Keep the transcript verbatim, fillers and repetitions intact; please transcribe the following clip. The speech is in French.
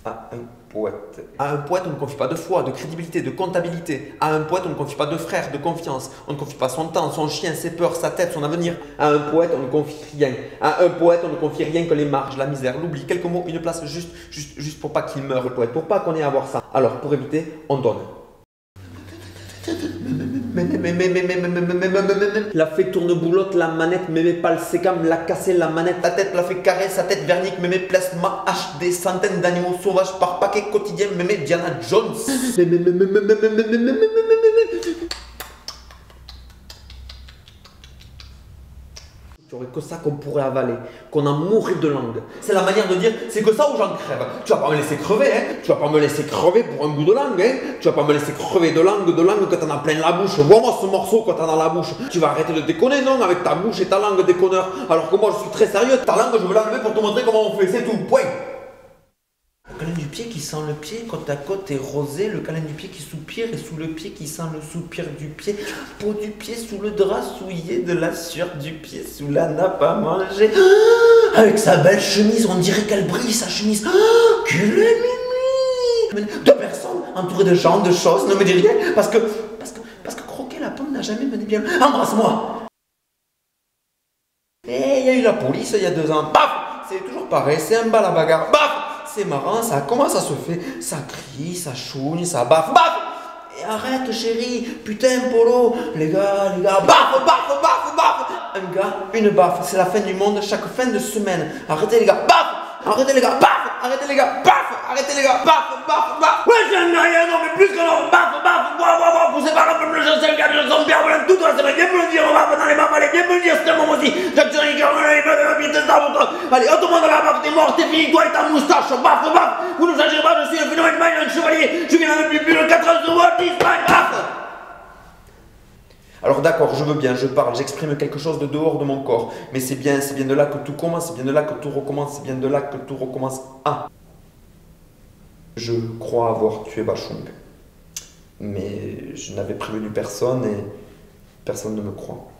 à un poète. À un poète, on ne confie pas de foi, de crédibilité, de comptabilité. À un poète, on ne confie pas de frère, de confiance. On ne confie pas son temps, son chien, ses peurs, sa tête, son avenir. À un poète, on ne confie rien. À un poète, on ne confie rien que les marges, la misère, l'oubli, quelques mots, une place juste, juste, juste pour pas qu'il meure, le poète, pour pas qu'on ait à voir ça. Alors, pour éviter, on donne. La fait tourne boulotte, la manette, mémé pâle sécam, la cassé la manette, ta tête la fait carré, sa tête vernique, mémé plasma, H, des centaines d'animaux sauvages par paquet quotidien, mémé Diana Jones. Il n'y aurait que ça qu'on pourrait avaler, qu'on en mourrait de langue. C'est la manière de dire, c'est que ça où j'en crève. Tu vas pas me laisser crever, hein. Tu vas pas me laisser crever pour un bout de langue, hein. Tu vas pas me laisser crever de langue, de langue que t'en as plein la bouche. Vois-moi ce morceau que t'as dans la bouche. Tu vas arrêter de déconner, non, avec ta bouche et ta langue déconneur. Alors que moi, je suis très sérieux. Ta langue, je veux l'enlever pour te montrer comment on fait, c'est tout, point. Le câlin du pied qui sent le pied, côte à côte et rosé. Le câlin du pied qui soupire et sous le pied qui sent le soupir du pied. Peau du pied sous le drap souillé de la sueur du pied sous la nappe à manger. Ah, avec sa belle chemise, on dirait qu'elle brille sa chemise. Ah, culé mimi. Deux personnes entourées de gens, de choses, ne me dis rien parce que, parce que, parce que croquer la pomme n'a jamais mené bien. Embrasse-moi. Et il y a eu la police il y a deux ans. Paf, c'est toujours pareil, c'est un bal à bagarre. Paf. C'est marrant, ça, comment ça se fait? Ça crie, ça chougne, ça baffe, baffe! Et arrête chérie, putain Polo, les gars, les gars, baffe, baffe, baffe, baffe! Un gars, une baffe, c'est la fin du monde chaque fin de semaine. Arrêtez les gars, baffe! Arrêtez les gars, baffe! Arrêtez les gars, baffe! Arrêtez les gars, baffe, baffe, baffe! Ouais, j'en ai rien, non mais plus que non, baffe, baffe, baffe, baffe, poussez par la pomme de chasse, le gars, je sens bien, voilà, tout toi, c'est vrai, viens me le dire, baffe, dans les baffes, allez, viens me le dire, c'est un moment aussi, j'ai tiré les gars, allez, allez, autrement dans la baffe, t'es mort, t'es fini, toi et ta moustache, baffe, baffe, vous ne sachez pas, je suis un phénomène maille, un chevalier, je viens depuis plus de quatre ans sur Walt Disney, baffe! Alors d'accord, je veux bien, je parle, j'exprime quelque chose de dehors de mon corps, mais c'est bien, c'est bien de là que tout commence, c'est bien de là que tout recommence, c'est bien de là que tout recommence. Ah! Je crois avoir tué Bachung, mais je n'avais prévenu personne et personne ne me croit.